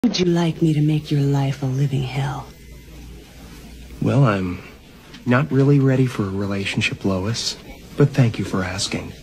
Would you like me to make your life a living hell? Well, I'm not really ready for a relationship, Lois, but thank you for asking.